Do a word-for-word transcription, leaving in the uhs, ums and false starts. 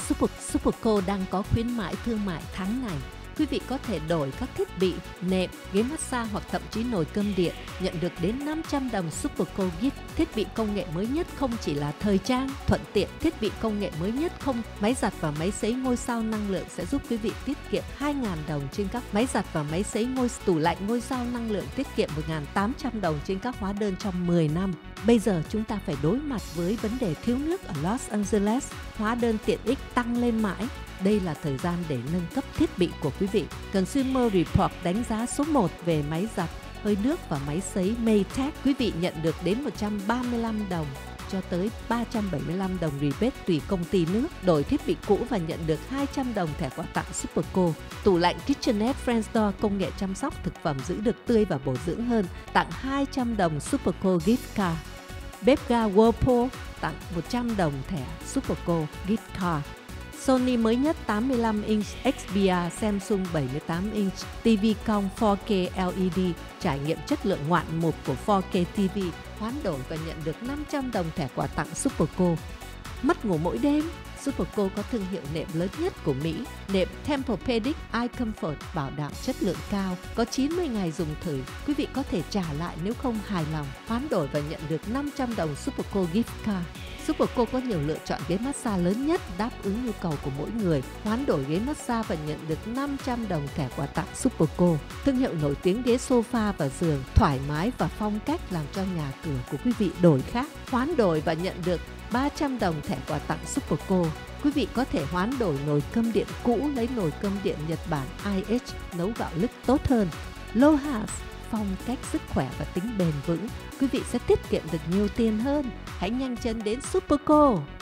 Super Superco đang có khuyến mãi thương mại tháng này. Quý vị có thể đổi các thiết bị, nệm, ghế massage hoặc thậm chí nồi cơm điện, nhận được đến năm trăm đồng Superco Gift. Thiết bị công nghệ mới nhất không chỉ là thời trang, thuận tiện, thiết bị công nghệ mới nhất không, máy giặt và máy sấy ngôi sao năng lượng sẽ giúp quý vị tiết kiệm hai nghìn đồng trên các máy giặt và máy sấy ngôi tủ lạnh ngôi sao năng lượng, tiết kiệm một nghìn tám trăm đồng trên các hóa đơn trong mười năm. Bây giờ chúng ta phải đối mặt với vấn đề thiếu nước ở Los Angeles, hóa đơn tiện ích tăng lên mãi. Đây là thời gian để nâng cấp thiết bị của quý vị. Consumer Report đánh giá số một về máy giặt, hơi nước và máy sấy Maytag. Quý vị nhận được đến một trăm ba mươi lăm đồng cho tới ba trăm bảy mươi lăm đồng rebate tùy công ty nước. Đổi thiết bị cũ và nhận được hai trăm đồng thẻ quà tặng Superco. Tủ lạnh KitchenAid French Door công nghệ chăm sóc thực phẩm giữ được tươi và bổ dưỡng hơn, tặng hai trăm đồng Superco Gift Card. Bếp ga Whirlpool tặng một trăm đồng thẻ Superco Gift Card. Sony mới nhất tám mươi lăm inch X B R, Samsung bảy mươi tám inch ti vi cong four K L E D, trải nghiệm chất lượng ngoạn mục của four K ti vi, hoán đổi và nhận được năm trăm đồng thẻ quà tặng Superco. Mất ngủ mỗi đêm? Superco có thương hiệu nệm lớn nhất của Mỹ, nệm Tempur-Pedic iComfort bảo đảm chất lượng cao, có chín mươi ngày dùng thử, quý vị có thể trả lại nếu không hài lòng, hoán đổi và nhận được năm trăm đồng Superco Gift Card. Superco có nhiều lựa chọn ghế massage lớn nhất đáp ứng nhu cầu của mỗi người, hoán đổi ghế massage và nhận được năm trăm đồng thẻ quà tặng Superco. Thương hiệu nổi tiếng ghế sofa và giường, thoải mái và phong cách làm cho nhà cửa của quý vị đổi khác, hoán đổi và nhận được ba trăm đồng thẻ quà tặng Superco. Quý vị có thể hoán đổi nồi cơm điện cũ lấy nồi cơm điện Nhật Bản I H nấu gạo lứt tốt hơn. Lohas, phong cách sức khỏe và tính bền vững, quý vị sẽ tiết kiệm được nhiều tiền hơn. Hãy nhanh chân đến Superco.